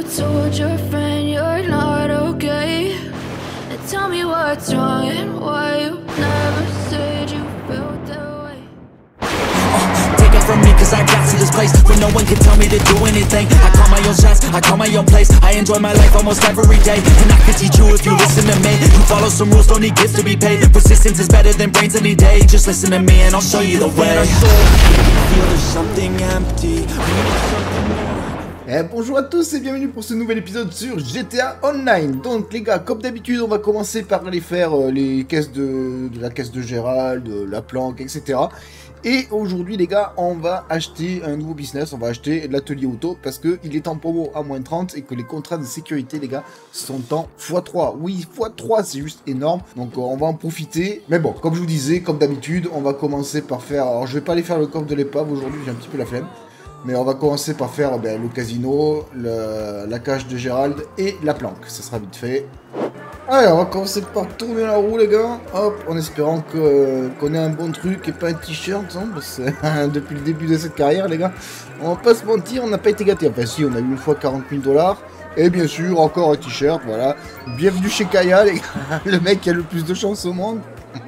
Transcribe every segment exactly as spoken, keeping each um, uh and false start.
told your friend you're not okay. And tell me what's wrong and why you never said you felt that way. Take it from me cause I got to this place where no one can tell me to do anything. I call my own shots, I call my own place. I enjoy my life almost every day. And I can teach you if you listen to me. You follow some rules, don't need gifts to be paid. Persistence is better than brains any day. Just listen to me and I'll show you the way. Feel there's something empty. Eh, bonjour à tous et bienvenue pour ce nouvel épisode sur G T A Online. Donc les gars, comme d'habitude, on va commencer par aller faire euh, les caisses de, de la caisse de Gérald, de la planque, et cetera. Et aujourd'hui les gars, on va acheter un nouveau business, on va acheter l'atelier auto parce qu'il est en promo à moins trente et que les contrats de sécurité les gars sont en fois trois. Oui, fois trois, c'est juste énorme, donc euh, on va en profiter. Mais bon, comme je vous disais, comme d'habitude, on va commencer par faire... Alors je vais pas aller faire le coffre de l'épave aujourd'hui, j'ai un petit peu la flemme. Mais on va commencer par faire ben, le casino, le, la cage de Gérald et la planque. Ça sera vite fait. Allez, on va commencer par tourner la roue, les gars. Hop, en espérant que qu'on ait un bon truc et pas un t-shirt. Hein, parce que depuis le début de cette carrière, les gars, on va pas se mentir, on n'a pas été gâtés. Enfin, si, on a eu une fois quarante mille dollars. Et bien sûr, encore un t-shirt, voilà. Bienvenue chez Kaya, les gars. Le mec qui a le plus de chance au monde.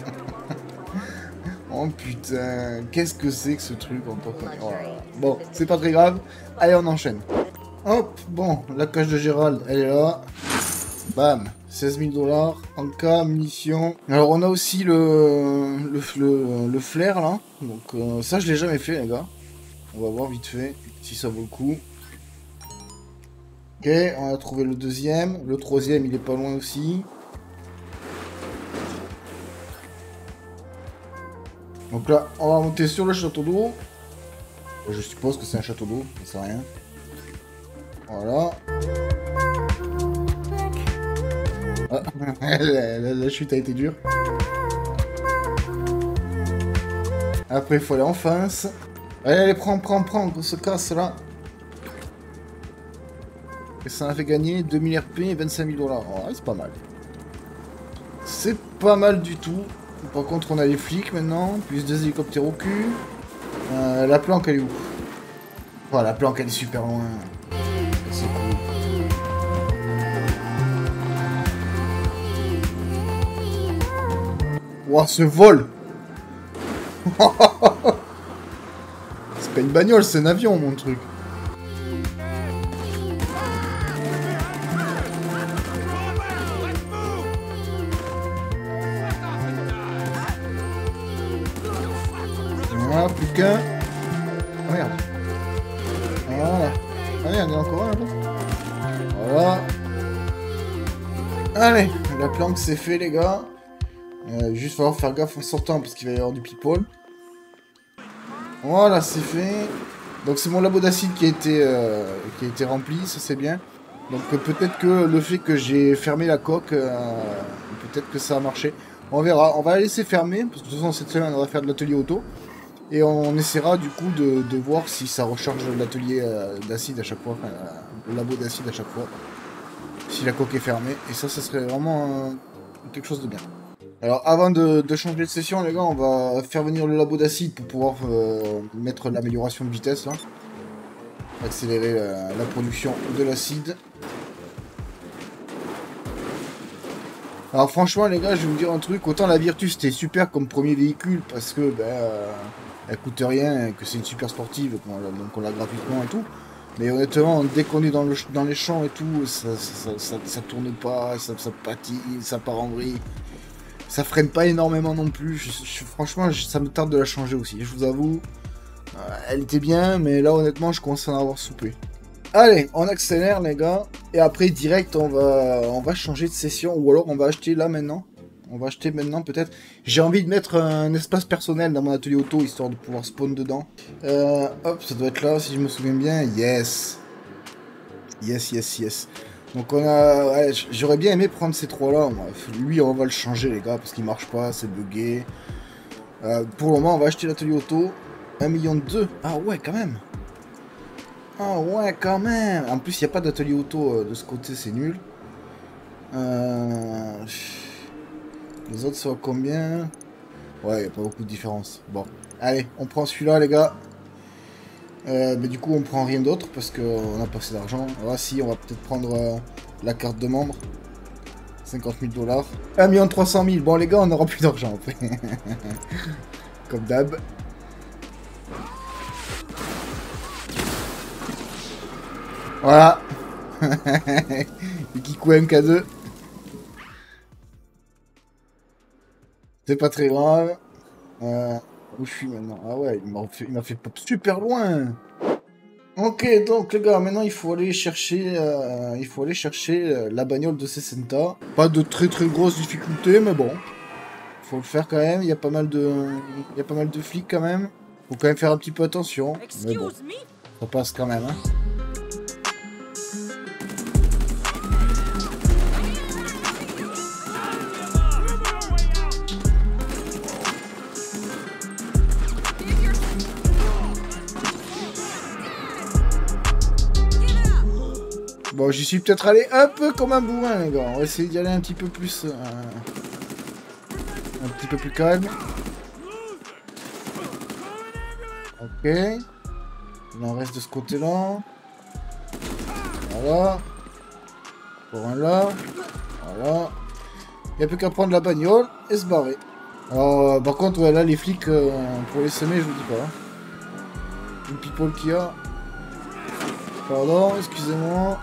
Oh putain, qu'est-ce que c'est que ce truc en tant que... Oh. Bon, c'est pas très grave. Allez, on enchaîne. Hop, bon, la cage de Gérald, elle est là. Bam, seize mille dollars. En cas, munitions. Alors, on a aussi le, le, le, le flair, là. Donc, euh, ça, je l'ai jamais fait, les gars. On va voir vite fait si ça vaut le coup. Ok, on a trouvé le deuxième. Le troisième, il est pas loin aussi. Donc là, on va monter sur le château d'eau. Je suppose que c'est un château d'eau, ça sert à rien. Voilà. Ah, la, la, la chute a été dure. Après, il faut aller en face. Allez, allez, prends, prends, prends, on se casse là. Et ça a fait gagner deux mille R P et vingt-cinq mille dollars. Oh, c'est pas mal. C'est pas mal du tout. Par contre, on a les flics maintenant, plus deux hélicoptères au cul. Euh, la planque, elle est où? Oh, la planque, elle est super loin. C'est cool. Wow, ce vol! C'est pas une bagnole, c'est un avion, mon truc. Voilà, plus qu'un. Oh, merde. Voilà. Ah merde, il y en a encore un là-bas. Voilà. Allez, la planque c'est fait les gars. Euh, juste falloir faire gaffe en sortant parce qu'il va y avoir du people. Voilà, c'est fait. Donc c'est mon labo d'acide qui a été euh, qui a été rempli, ça c'est bien. Donc euh, peut-être que le fait que j'ai fermé la coque, euh, peut-être que ça a marché. On verra, on va la laisser fermer, parce que de toute façon cette semaine on va faire de l'atelier auto. Et on essaiera du coup de, de voir si ça recharge l'atelier euh, d'acide à chaque fois, enfin, euh, le labo d'acide à chaque fois. Si la coque est fermée. Et ça, ça serait vraiment euh, quelque chose de bien. Alors avant de, de changer de session les gars, on va faire venir le labo d'acide pour pouvoir euh, mettre l'amélioration de vitesse là. Accélérer la, la production de l'acide. Alors franchement les gars, je vais vous dire un truc, autant la Virtus c'était super comme premier véhicule parce que ben euh, elle coûte rien, que c'est une super sportive, donc on l'a gratuitement et tout. Mais honnêtement, dès qu'on est dans, le, dans les champs et tout, ça, ça, ça, ça, ça tourne pas, ça, ça patine, ça part en vrille. Ça freine pas énormément non plus. Je, je, franchement, je, ça me tarde de la changer aussi. Je vous avoue, euh, elle était bien, mais là honnêtement, je commence à en avoir soupé. Allez, on accélère les gars. Et après, direct, on va, on va changer de session. Ou alors, on va acheter là maintenant. On va acheter maintenant peut-être. J'ai envie de mettre un espace personnel dans mon atelier auto, histoire de pouvoir spawn dedans. Euh, hop, ça doit être là, si je me souviens bien. Yes. Yes, yes, yes. Donc on a... Ouais, j'aurais bien aimé prendre ces trois-là. Lui, on va le changer, les gars, parce qu'il marche pas, c'est bugué. Euh, pour le moment, on va acheter l'atelier auto. un million deux. Ah ouais, quand même. Ah ouais, quand même. En plus, il n'y a pas d'atelier auto euh, de ce côté, c'est nul. Euh... Les autres sont à combien? Ouais, il n'y a pas beaucoup de différence. Bon, allez, on prend celui-là, les gars. Euh, mais du coup, on prend rien d'autre parce qu'on a pas assez d'argent. Ah si, on va peut-être prendre euh, la carte de membre. cinquante mille dollars. un million trois cent mille. Bon, les gars, on n'aura plus d'argent après. Comme d'hab. Voilà. Kikou M K deux. C'est pas très grave. Euh, où je suis maintenant? Ah ouais, il m'a fait, il m'a fait pop super loin. Ok, donc les gars, maintenant il faut aller chercher, euh, il faut aller chercher euh, la bagnole de Sessenta. Pas de très très grosse difficulté, mais bon, faut le faire quand même. Il y a pas mal de, il y a pas mal de flics quand même. Faut quand même faire un petit peu attention. Mais bon, ça passe quand même. Hein. Bon, j'y suis peut-être allé un peu comme un bourrin, les gars. On va essayer d'y aller un petit peu plus... Euh, un petit peu plus calme. Ok. Il en reste de ce côté-là. Voilà. Pour un là. Voilà. Il n'y a plus qu'à prendre la bagnole et se barrer. Alors, euh, par contre, ouais, là, les flics, euh, pour les semer, je vous dis pas. Une people qu'il y a. Pardon, excusez-moi.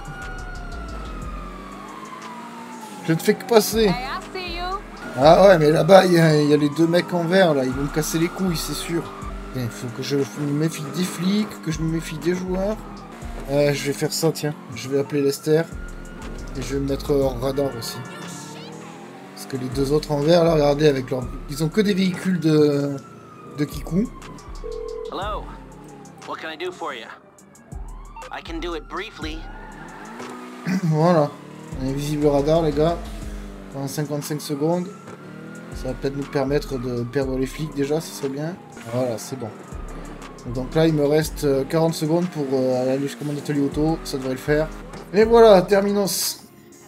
Je ne fais que passer. Ah ouais, mais là-bas, il y, y a les deux mecs en vert, là. Ils vont me casser les couilles, c'est sûr. Il faut que je me méfie des flics, que je me méfie des joueurs. Euh, je vais faire ça, tiens. Je vais appeler Lester. Et je vais me mettre hors radar aussi. Parce que les deux autres en vert, là, regardez, avec leur... Ils ont que des véhicules de... de Kikou. Hello. What can I do for you? I can do it briefly. Voilà. On est visible au radar, les gars. Pendant cinquante-cinq secondes. Ça va peut-être nous permettre de perdre les flics déjà, ça serait bien. Voilà, c'est bon. Donc là, il me reste quarante secondes pour euh, aller jusqu'au atelier auto. Ça devrait le faire. Et voilà, terminos.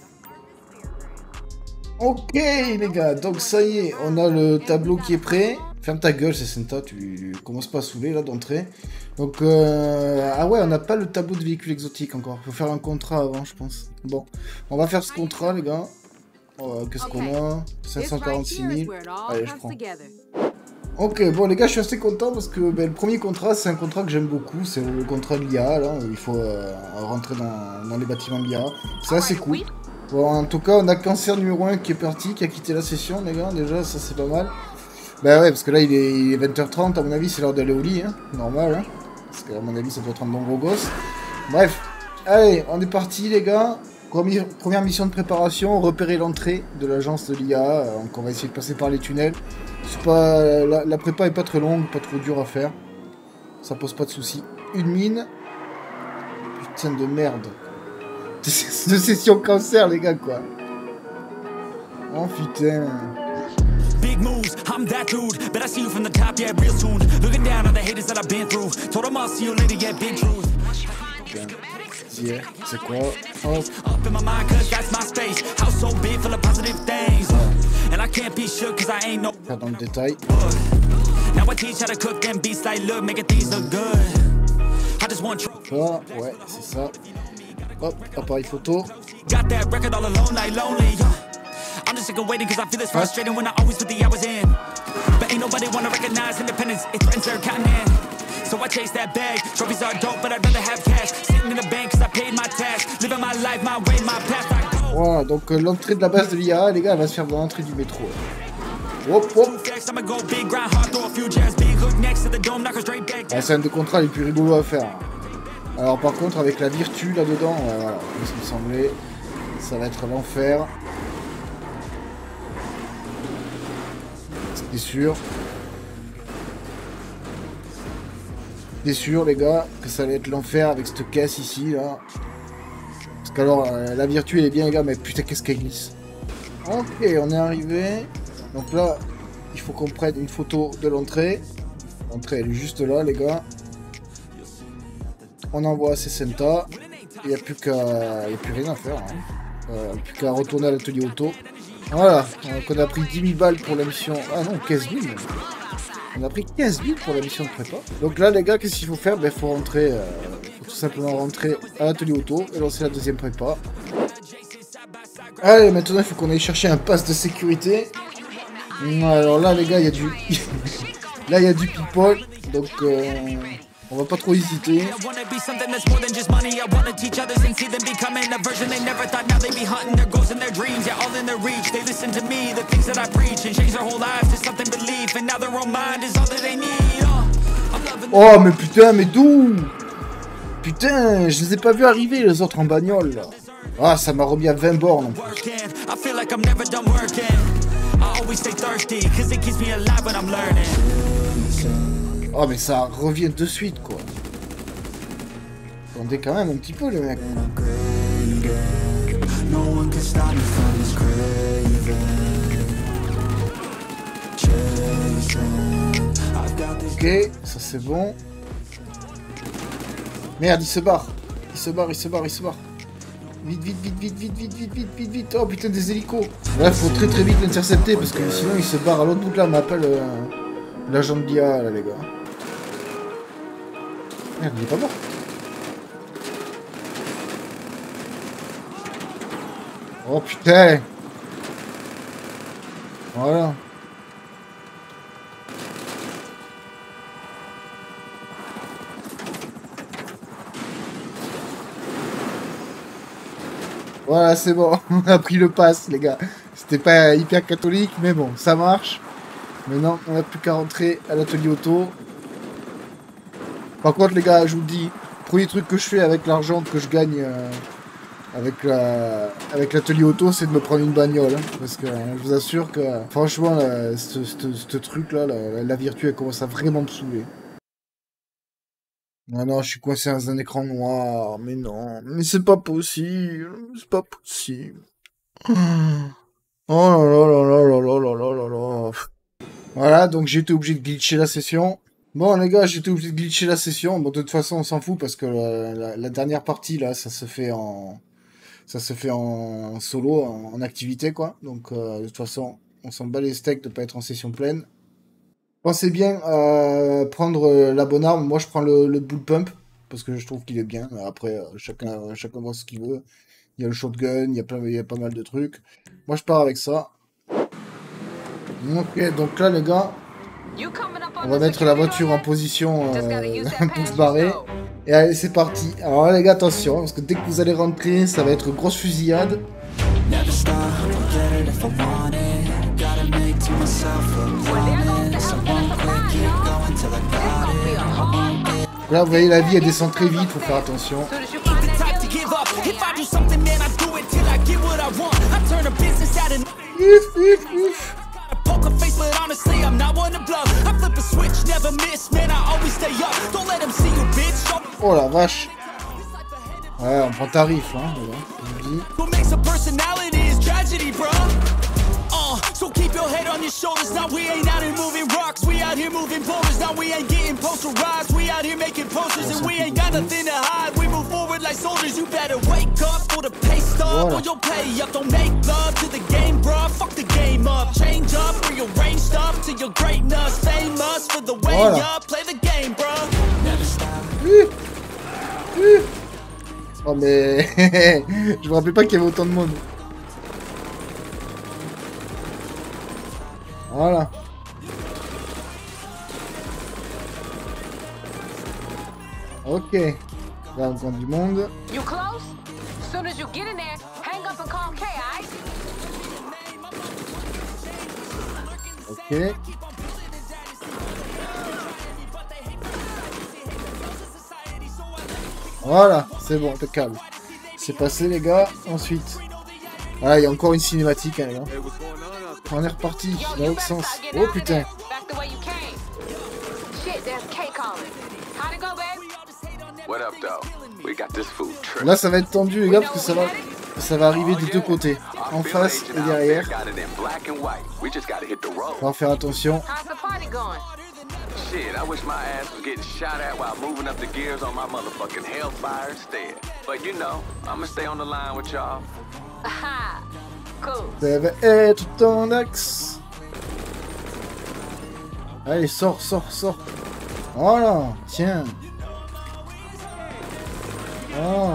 Ok, les gars. Donc ça y est, on a le tableau qui est prêt. Ferme ta gueule, Sessenta, tu commences pas à saouler là d'entrée. Donc, euh... ah ouais, on n'a pas le tableau de véhicules exotiques encore. Il faut faire un contrat avant, je pense. Bon, on va faire ce contrat, les gars. Oh, qu'est-ce qu'on a? cinq cent quarante-six mille. Allez, je prends. Ok, bon, les gars, je suis assez content parce que ben, le premier contrat, c'est un contrat que j'aime beaucoup. C'est le contrat de l'I A, là. Il faut euh, rentrer dans, dans les bâtiments de l'I A. C'est assez cool. Bon, en tout cas, on a Cancer numéro un qui est parti, qui a quitté la session, les gars. Déjà, ça, c'est pas mal. Bah ouais, parce que là, il est, il est vingt heures trente, à mon avis, c'est l'heure d'aller au lit, hein. Normal, hein. Parce qu'à mon avis, ça doit être un bon gros gosse. Bref, allez, on est parti, les gars. Première, première mission de préparation, repérer l'entrée de l'agence de l'I A. Donc, on va essayer de passer par les tunnels. C'est pas, la, la prépa est pas très longue, pas trop dure à faire. Ça pose pas de soucis. Une mine. Putain de merde. De session cancer, les gars, quoi. Oh, putain. Big moves, I'm that dude. Bet I see you from the top, yeah, real soon. Looking down on the haters that I've been through. Told them I'll see you later, yeah, big truth. Yeah, c'est quoi? Oh. Up in my mind, cause that's my space. House so big, full of positive things. And I can't be shook, cause I ain't no. Pas dans le détail. Now I teach how to cook them beats like, look, making things look good. I just want truth. Ça, ouais, c'est ça. Hop, appareil photo. Got that record all alone, like lonely. I'm just sick of waiting cause I feel it's frustrating when I always put the hours in. But ain't nobody wanna recognize independence, it threatens their continent. So I chase that bag, trophies are dope but I'd rather have cash. Sitting in the bank cause I paid my tax. Living my life, my way, my path, I go. Voilà, donc euh, l'entrée de la base de l'I A, les gars, elle va se faire dans l'entrée du métro. Hop, hop. La scène de contrat les plus rigolos à faire. Alors par contre, avec la Virtu là-dedans, euh, voilà, ce qui me semblait, ça va être l'enfer. C'est sûr. C'est sûr, les gars, que ça allait être l'enfer avec cette caisse ici, là. Parce qu'alors, euh, la Virtu, elle est bien, les gars, mais putain, qu'est-ce qu'elle glisse. Ok, on est arrivé. Donc là, il faut qu'on prenne une photo de l'entrée. L'entrée, elle est juste là, les gars. On envoie à Sessenta. Il n'y a plus qu'à... Il n'y a plus rien à faire. Hein. Euh, plus qu'à retourner à l'atelier auto. Voilà. Donc on a pris dix mille balles pour la mission. Ah non, quinze mille. On a pris quinze mille pour la mission de prépa. Donc là, les gars, qu'est-ce qu'il faut faire? Ben, faut rentrer, euh, faut tout simplement rentrer à l'atelier auto et lancer la deuxième prépa. Allez, maintenant, il faut qu'on aille chercher un pass de sécurité. Alors là, les gars, il y a du... là, il y a du people, donc euh, on va pas trop hésiter. Oh, mais putain, mais d'où? Putain, je les ai pas vus arriver, les autres en bagnole, là. Ah, ça m'a remis à vingt bornes, en plus. Oh, mais ça revient de suite, quoi. Attendez quand même un petit peu, les mecs. Ok, ça c'est bon. Merde, il se barre. Il se barre, il se barre, il se barre. Vite, vite, vite, vite, vite, vite, vite, vite, vite, vite. Oh putain, des hélicos. Là, faut très très vite l'intercepter parce que sinon il se barre à l'autre bout de là. On m'appelle euh, l'agent de l'I A, là, les gars. Merde, il est pas mort. Oh putain. Voilà. Voilà, c'est bon, on a pris le pass, les gars. C'était pas hyper catholique, mais bon, ça marche. Maintenant, on n'a plus qu'à rentrer à l'atelier auto. Par contre, les gars, je vous le dis, le premier truc que je fais avec l'argent que je gagne euh, avec la, avec l'atelier auto, c'est de me prendre une bagnole. Hein, parce que euh, je vous assure que, franchement, là, ce, ce, ce truc-là, la, la Virtu, elle commence à vraiment me saouler. Non, non, je suis coincé dans un écran noir. Mais non, mais c'est pas possible. C'est pas possible. Oh là là là là là là là là là là. Voilà, donc j'ai été obligé de glitcher la session. Bon, les gars, j'ai été obligé de glitcher la session. Bon, de toute façon, on s'en fout parce que la, la, la dernière partie, là, ça se fait en... Ça se fait en solo, en, en activité, quoi. Donc, euh, de toute façon, on s'en bat les steaks de pas être en session pleine. Pensez bien à prendre euh, la bonne arme. Moi, je prends le, le bull pump parce que je trouve qu'il est bien. Après, euh, chacun, chacun voit ce qu'il veut. Il y a le shotgun, il y a, plein, il y a pas mal de trucs. Moi, je pars avec ça. Ok, donc là, les gars, on va mettre la voiture en position euh, pour se barrer. Et allez, c'est parti. Alors là, les gars, attention, parce que dès que vous allez rentrer, ça va être grosse fusillade. Là, vous voyez, la vie, elle descend très vite, faut faire attention. Ouf, ouf, ouf. Oh la vache. Ouais, on prend tarif, hein, so keep your head on your shoulders. Now we ain't out here moving rocks. We out here moving boulders. Now we ain't getting posterized. We out here making posters and we ain't got nothing to hide. We move forward like soldiers. You better wake up for the pay stub or you'll pay up. Don't make love to the game, bruh. Fuck the game up. Change up, rearrange stuff to your greatness. Famous for the way up. Play the game, bruh. Never stop. Oh mais je me rappelais pas qu'il y avait autant de monde. Voilà. Ok. Là, on prend du monde. Ok. Voilà, c'est bon, impeccable. C'est passé, les gars. Ensuite. Voilà, il y a encore une cinématique, hein, les gars. On est reparti, dans l'autre sens. Oh putain. Là ça va être tendu les gars parce que ça va, ça va arriver des deux côtés. En face et derrière. On va faire attention. Shit, I wish my ass was getting shot at while moving up the gears on my motherfucking Hellfire instead. But you know, I'ma stay on the line with y'all. Ça va être ton axe. Allez, sors, sors, sors. Voilà, tiens. Voilà.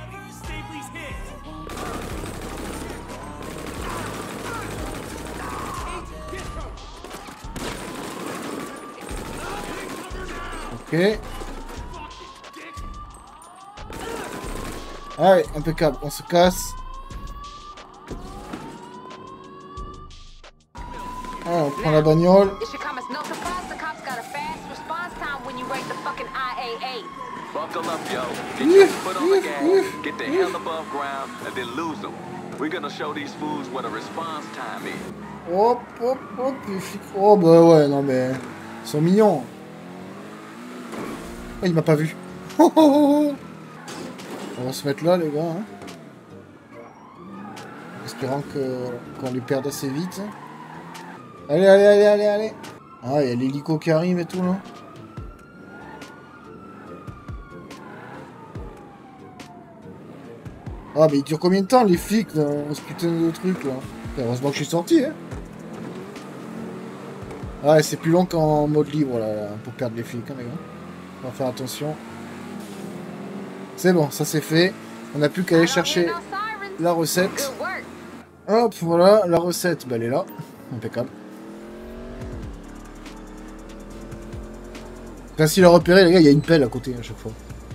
Ok. Allez, impeccable, on se casse. Ah, on prend la bagnole. Buckle up, yo. Get your foot on the gas, get the hell above ground, and then lose them. We're gonna show these fools what a response time is. Hop, hop, hop, les flics. Oh bah ouais, non mais... Ils sont mignons. Oh, il m'a pas vu. Oh, oh, oh. On va se mettre là, les gars. Hein. En espérant que qu'on les perde assez vite. Allez, allez, allez, allez, allez. Ah, il y a l'hélico qui arrive et tout, là. Ah, mais il dure combien de temps, les flics, dans ce putain de truc, là? Heureusement que je suis sorti, hein. Ouais, c'est plus long qu'en mode libre, là, pour perdre les flics, hein, les gars. On va faire attention. C'est bon, ça c'est fait. On n'a plus qu'à aller chercher la recette. Hop, voilà, la recette, bah, elle est là. Impeccable. Facile à repérer, les gars, il y a une pelle à côté à chaque fois.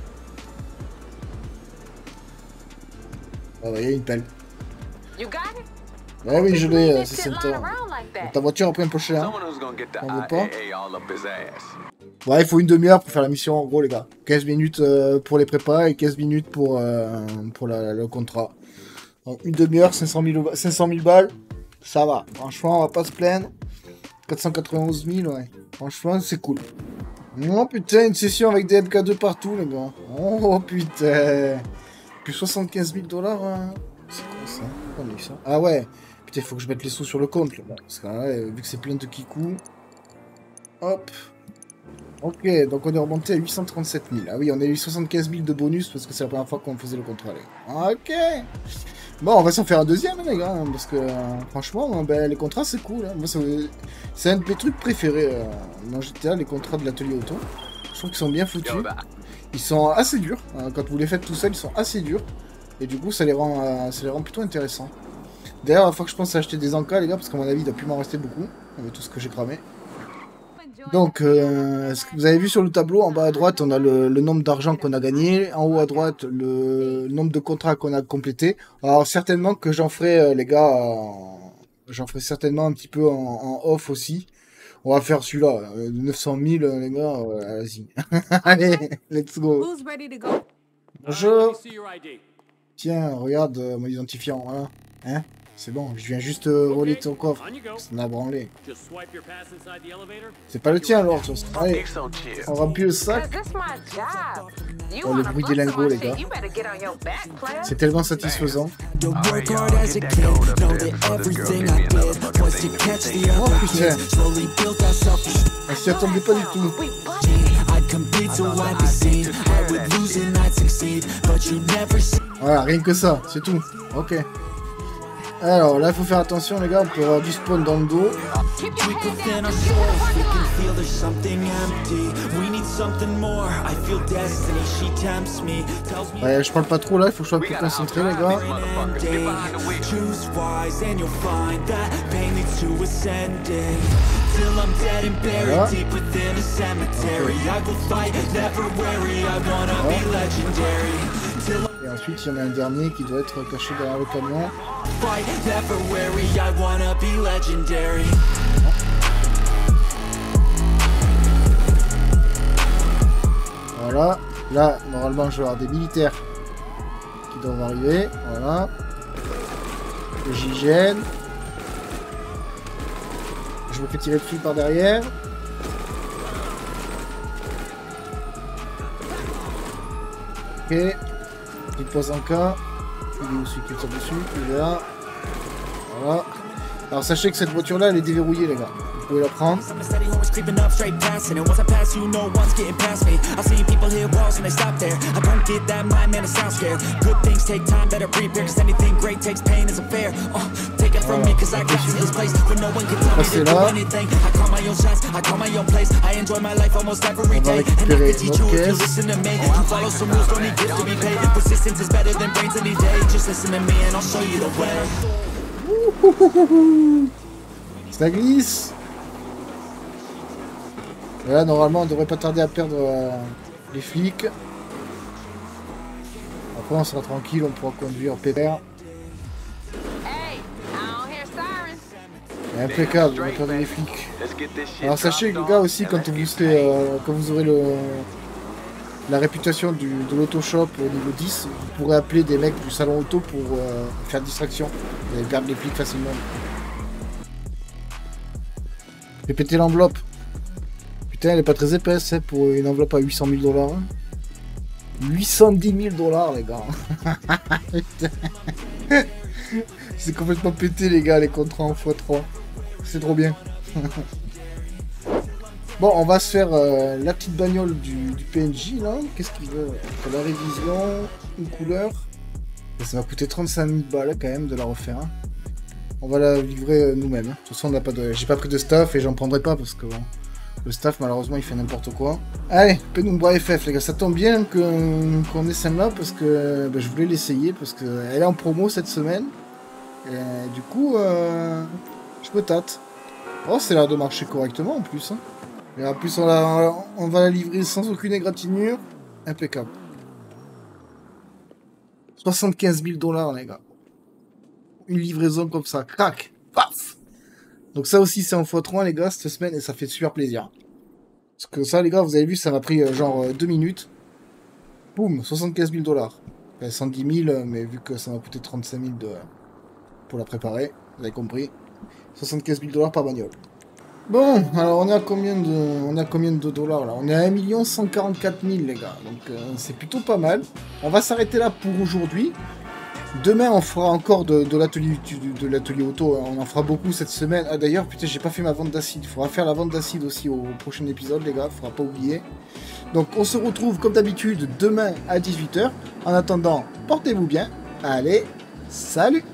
Ah ouais, il y a une pelle. Ouais, oui, je l'ai, c'est le temps. Ta voiture a pris un peu cher. Hein. On veut pas. Ouais, il faut une demi-heure pour faire la mission, en gros, les gars. quinze minutes euh, pour les prépas et quinze minutes pour, euh, pour la, le contrat. Donc, une demi-heure, cinq cent mille balles, ça va. Franchement, on va pas se plaindre. quatre cent quatre-vingt-onze mille, ouais. Franchement, c'est cool. Oh putain, une session avec des M K deux partout, les gars. Oh putain. Plus soixante-quinze mille dollars. Hein. C'est quoi ça? On a eu ça. Ah ouais. Putain, il faut que je mette les sous sur le compte, là. Parce que là, vu que c'est plein de kikou. Hop. Ok, donc on est remonté à huit cent trente-sept mille. Ah oui, on a eu soixante-quinze mille de bonus parce que c'est la première fois qu'on faisait le contrat, les gars. Ok. Bon, on va s'en faire un deuxième, les gars. Hein, parce que, euh, franchement, ben, les contrats, c'est cool. Hein. Moi, c'est un de mes trucs préférés euh, dans G T A, les contrats de l'atelier auto. Je trouve qu'ils sont bien foutus. Ils sont assez durs. Hein, quand vous les faites tout seul, ils sont assez durs. Et du coup, ça les rend, euh, ça les rend plutôt intéressants. D'ailleurs, il faut que je pense à acheter des encas, les gars, parce qu'à mon avis, il doit plus m'en rester beaucoup. Avec tout ce que j'ai cramé. Donc, euh, ce que vous avez vu sur le tableau, en bas à droite, on a le, le nombre d'argent qu'on a gagné. En haut à droite, le nombre de contrats qu'on a complétés. Alors, certainement que j'en ferai, euh, les gars, euh, j'en ferai certainement un petit peu en, en off aussi. On va faire celui-là, euh, neuf cent mille, les gars, euh, vas-y. Allez, let's go. Bonjour. Tiens, regarde euh, mon identifiant, voilà. Hein? C'est bon, je viens juste euh, voler ton coffre. Ça m'a branlé. C'est pas le tien alors, tu vois. Allez, on remplit le sac. Oh, le bruit des lingots, les gars. C'est tellement satisfaisant. Oh putain. On s'y attendait pas du tout. Voilà, rien que ça, c'est tout. Ok. Alors là, il faut faire attention, les gars, on peut avoir du spawn dans le dos. Ouais, je parle pas trop là, il faut que je sois plus concentré, les gars. Voilà. Et ensuite, il y en a un dernier qui doit être caché derrière le camion. Voilà. Là, normalement, je vais avoir des militaires qui doivent arriver. Voilà. J'hygiène. Je me fais tirer dessus par derrière. Ok. Il pose un cas. Il est où celui qui tire dessus? Il est là. Voilà. Alors sachez que cette voiture là elle est déverrouillée, les gars. vous pouvez la prendre. I'm a steady horse creeping up straight past it. And once I pass you, no one's getting past me. I've seen people hit walls and they stop there. I don't get that mind, man, it sounds scared. Good things take time, better prepare. Cause anything great takes pain, isn't fair. Uh, take it from me, cause I got to this place where no one can tell me to do anything. I call my own shots, I call my own place. I enjoy my life almost every day. And I can teach you if you listen to me. You follow some rules, don't need gifts to be paid. Persistence is better than brains any day. Just listen to me and I'll show you the way. Ça glisse. Et là, normalement, on devrait pas tarder à perdre euh, les flics. Après, on sera tranquille, on pourra conduire pépère. Impeccable, on va perdre les flics. Alors sachez les gars aussi, quand vous serez, euh, quand vous aurez le, la réputation du, de l'auto-shop au niveau dix, vous pourrez appeler des mecs du salon auto pour euh, faire distraction. Vous allez perdre les flics facilement. J'ai pété l'enveloppe. Putain, elle est pas très épaisse hein, pour une enveloppe à huit cent mille dollars. huit cent dix mille dollars les gars. C'est complètement pété les gars les contrats en fois trois. C'est trop bien. Bon, on va se faire euh, la petite bagnole du, du P N J là. Qu'est-ce qu'il veut? La révision, une couleur. Et ça va coûter trente-cinq mille balles quand même de la refaire. Hein. On va la livrer euh, nous-mêmes. Hein. De toute façon, on n'a pas de... j'ai pas pris de staff et j'en prendrai pas parce que bon, le staff malheureusement il fait n'importe quoi. Allez, Penumbra F F les gars, ça tombe bien qu'on qu ait celle-là parce que bah, je voulais l'essayer parce qu'elle est en promo cette semaine. Et du coup, euh, je me tâte. Oh, c'est l'air de marcher correctement en plus. Hein. Et en plus, on, la, on va la livrer sans aucune égratignure. Impeccable. soixante-quinze mille dollars, les gars. Une livraison comme ça. Crac. Paf. Donc ça aussi, c'est en fois trois, les gars, cette semaine. Et ça fait super plaisir. Parce que ça, les gars, vous avez vu, ça m'a pris euh, genre euh, deux minutes. Boum, soixante-quinze mille dollars. Enfin, cent dix mille, mais vu que ça m'a coûté trente-cinq mille de... pour la préparer, vous avez compris. soixante-quinze mille dollars par bagnole. Bon, alors on est à combien de, on est à combien de dollars là? On est à un million cent quarante-quatre mille les gars, donc euh, c'est plutôt pas mal. On va s'arrêter là pour aujourd'hui. Demain on fera encore de, de l'atelier de l'atelier auto, on en fera beaucoup cette semaine. Ah d'ailleurs, putain, j'ai pas fait ma vente d'acide, il faudra faire la vente d'acide aussi au prochain épisode les gars, faudra pas oublier. Donc on se retrouve comme d'habitude demain à dix-huit heures. En attendant, portez-vous bien. Allez, salut!